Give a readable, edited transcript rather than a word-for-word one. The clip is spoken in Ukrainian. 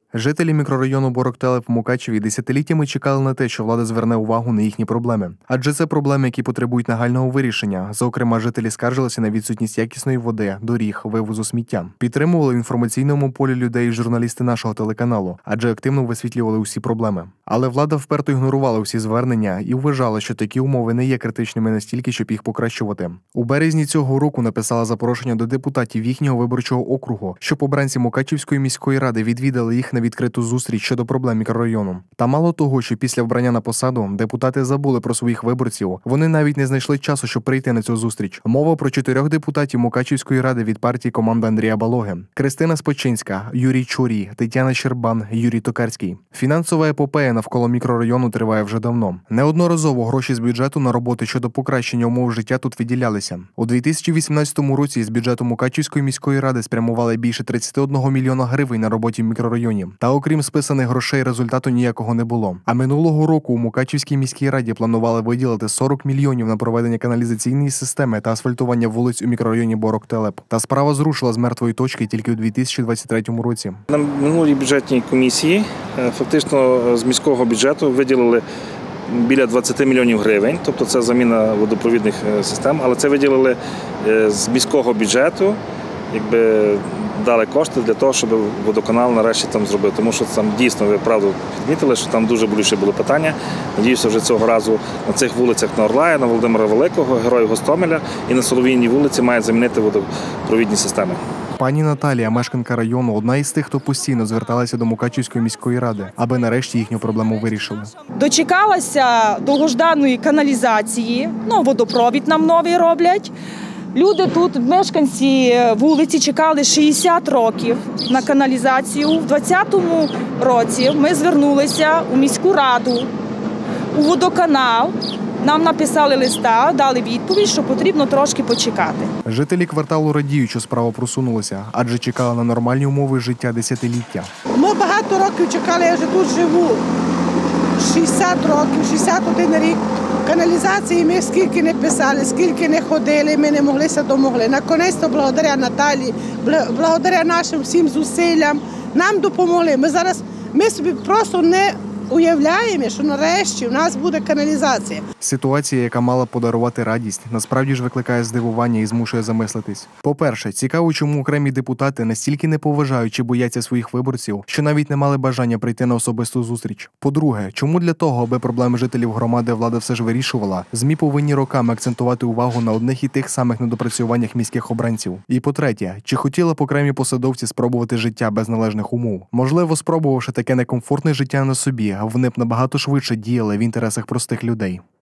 Жителі мікрорайону Борок-Телеп в Мукачеві десятиліттями чекали на те, що влада зверне увагу на їхні проблеми. Адже це проблеми, які потребують нагального вирішення. Зокрема, жителі скаржилися на відсутність якісної води, доріг, вивозу сміття. Підтримували в інформаційному полі людей і журналісти нашого телеканалу, адже активно висвітлювали усі проблеми. Але влада вперто ігнорувала усі звернення і вважала, що такі умови не є критичними настільки, щоб їх покращувати. У березні цього року написала запрошення до депутатів їхнього виборчого округу, щоб обранці Мукачівської міської ради відвідали їх на відкриту зустріч щодо проблем мікрорайону. Та мало того, що після вбрання на посаду депутати забули про своїх виборців, вони навіть не знайшли часу, щоб прийти на цю зустріч. Мова про 4 депутатів Мукачівської ради від партії команди Андрія Балоги: Кристина Спочинська, Юрій Чурій, Тетяна Щербан, Юрій Токарський. Фінансова епопея навколо мікрорайону триває вже давно. Неодноразово гроші з бюджету на роботи щодо покращення умов життя тут виділялися. У 2018 році з бюджету Мукачівської міської ради спрямували більше 31 мільйона гривень на роботі в мікрорайоні. Та окрім списаних грошей, результату ніякого не було. А минулого року у Мукачівській міській раді планували виділити 40 мільйонів на проведення каналізаційної системи та асфальтування вулиць у мікрорайоні Борок-Телеп. Та справа зрушила з мертвої точки тільки у 2023 році. На минулій бюджетній комісії фактично з міського бюджету виділили біля 20 мільйонів гривень, тобто це заміна водопровідних систем, але це виділили з міського бюджету, дали кошти для того, щоб водоканал нарешті там зробив. Тому що там дійсно, ви правду підмітили, що там дуже болюче було питання. Надіюся, вже цього разу на цих вулицях на Орлая, на Володимира Великого, Героїв Гостомеля і на Солов'їній вулиці мають замінити водопровідні системи. Пані Наталія, мешканка району, одна із тих, хто постійно зверталася до Мукачівської міської ради, аби нарешті їхню проблему вирішили. Дочекалася довгожданої каналізації, водопровід нам новий роблять. Люди тут, мешканці вулиці, чекали 60 років на каналізацію. У 2020 році ми звернулися у міську раду, у водоканал. Нам написали листа, дали відповідь, що потрібно трошки почекати. Жителі кварталу радіють, що справа просунулася, адже чекали на нормальні умови життя десятиліття. Ми багато років чекали, я вже тут живу. 60 років, 61 рік. Каналізації ми скільки не писали, скільки не ходили, ми не моглися домогли. Наконець-то, благодаря Наталії, благодаря нашим всім зусиллям, нам допомогли. Ми собі просто не уявляємо, що нарешті у нас буде каналізація. Ситуація, яка мала подарувати радість, насправді ж викликає здивування і змушує замислитись. По-перше, цікаво, чому окремі депутати настільки не поважають чи бояться своїх виборців, що навіть не мали бажання прийти на особисту зустріч. По-друге, чому для того, аби проблеми жителів громади влада все ж вирішувала, ЗМІ повинні роками акцентувати увагу на одних і тих самих недопрацюваннях міських обранців. І по-третє, чи хотіли б окремі посадовці спробувати життя без належних умов? Можливо, спробувавши таке некомфортне життя на собі, вони б набагато швидше діяли в інтересах простих людей.